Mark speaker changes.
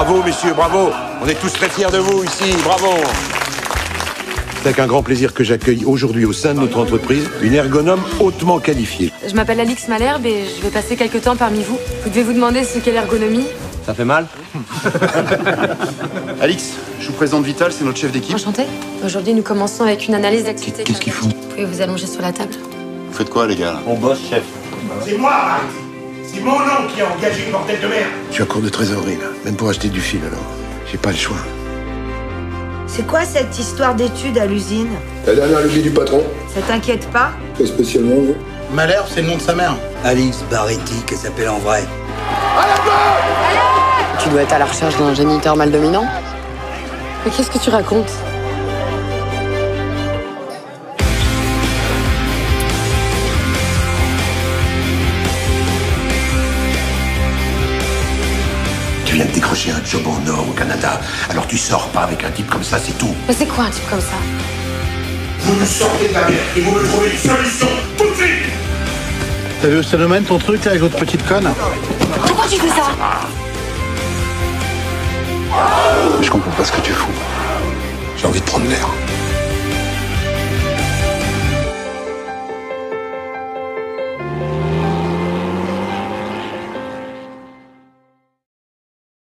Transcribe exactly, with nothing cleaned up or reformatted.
Speaker 1: Bravo, messieurs, bravo. On est tous très fiers de vous ici, bravo. C'est avec un grand plaisir que j'accueille aujourd'hui au sein de notre entreprise une ergonome hautement qualifiée.
Speaker 2: Je m'appelle Alix Malherbe et je vais passer quelques temps parmi vous. Vous devez vous demander ce qu'est l'ergonomie.
Speaker 3: Ça fait mal?
Speaker 4: Alix, je vous présente Vital, c'est notre chef d'équipe.
Speaker 2: Enchantée. Aujourd'hui, nous commençons avec une analyse d'activité.
Speaker 4: Qu'est-ce qu'il fout?
Speaker 2: Vous pouvez vous allonger sur la table.
Speaker 4: Vous faites quoi, les gars là?
Speaker 3: On bosse, chef.
Speaker 5: C'est moi, Max. C'est mon oncle qui a engagé le bordel de merde.
Speaker 1: Je suis à court de trésorerie, là. Même pour acheter du fil, alors. J'ai pas le choix.
Speaker 6: C'est quoi cette histoire d'études à l'usine?
Speaker 7: La dernière lubie du patron.
Speaker 6: Ça t'inquiète pas?
Speaker 7: Pas spécialement, non.
Speaker 5: Malherbe, c'est le nom de sa mère.
Speaker 8: Alix Barretti, qu'elle s'appelle en vrai.
Speaker 9: Tu dois être à la recherche d'un géniteur mal dominant.
Speaker 2: Mais qu'est-ce que tu racontes?
Speaker 1: Tu viens de décrocher un job en or au Canada. Alors tu sors pas avec un type comme ça, c'est tout.
Speaker 2: Mais c'est quoi un type comme ça?
Speaker 5: Vous nous sortez de la merde et vous me trouvez une solution tout de suite.
Speaker 10: T'as vu au phénomène ton truc là avec votre petite conne?
Speaker 2: Pourquoi tu fais ça?
Speaker 7: Je comprends pas ce que tu fous.
Speaker 1: J'ai envie de prendre l'air.